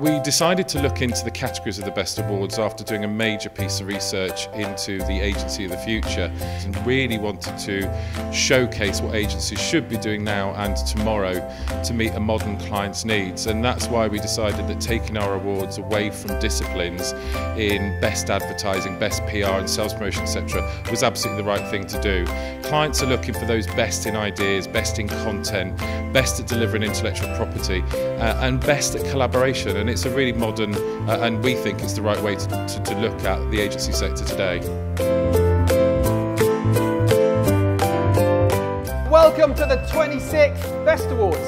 We decided to look into the categories of the Best Awards after doing a major piece of research into the agency of the future, and really wanted to showcase what agencies should be doing now and tomorrow to meet a modern client's needs. And that's why we decided that taking our awards away from disciplines in best advertising, best PR and sales promotion, etc. was absolutely the right thing to do. Clients are looking for those best in ideas, best in content, best at delivering intellectual property, and best at collaboration. And it's a really modern, and we think it's the right way to look at the agency sector today. Welcome to the 26th Best Awards.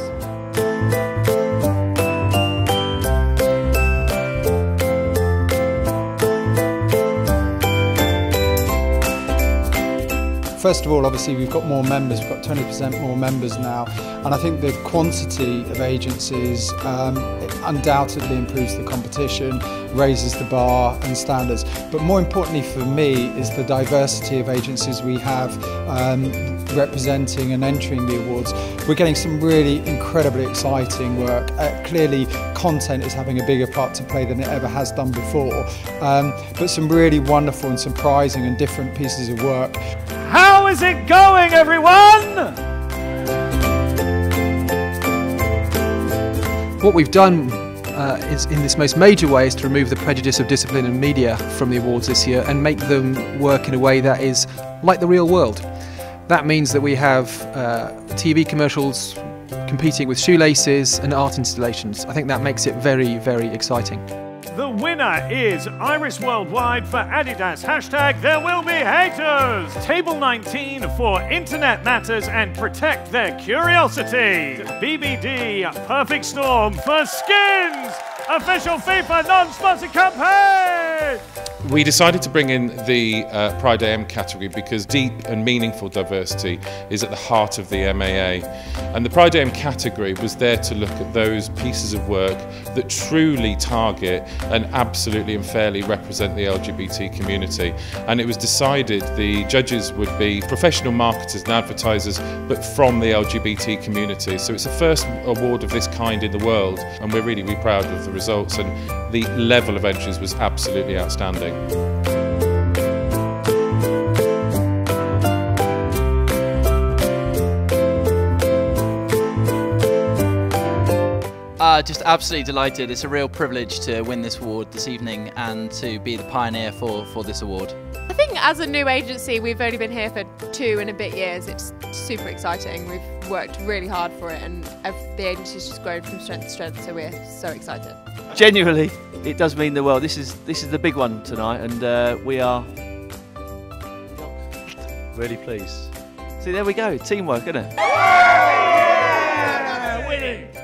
First of all, obviously we've got more members, we've got 20% more members now, and I think the quantity of agencies undoubtedly improves the competition, raises the bar and standards. But more importantly for me is the diversity of agencies we have representing and entering the awards. We're getting some really incredibly exciting work. Clearly content is having a bigger part to play than it ever has done before, but some really wonderful and surprising and different pieces of work. How is it going, everyone? What we've done is, in this most major way, is to remove the prejudice of discipline and media from the awards this year and make them work in a way that is like the real world. That means that we have TV commercials competing with shoelaces and art installations. I think that makes it very, very exciting. The winner is Iris Worldwide for Adidas #ThereWillBeHaters. Table 19 for Internet Matters and Protect Their Curiosity. BBD Perfect Storm for Skins, official FIFA non-sponsored campaign. We decided to bring in the Pride AM category because deep and meaningful diversity is at the heart of the MAA. And the Pride AM category was there to look at those pieces of work that truly target and absolutely and fairly represent the LGBT community. And it was decided the judges would be professional marketers and advertisers, but from the LGBT community. So it's the first award of this kind in the world, and we're really proud of the results, and the level of entries was absolutely outstanding. Just absolutely delighted. It's a real privilege to win this award this evening and to be the pioneer for this award. I think as a new agency, we've only been here for 2 and a bit years. It's super exciting. We've worked really hard for it, and the agency's just grown from strength to strength, so we're so excited. Genuinely, it does mean the world. This is the big one tonight, and we are really pleased. See, there we go, teamwork, isn't it? Yeah! Winning!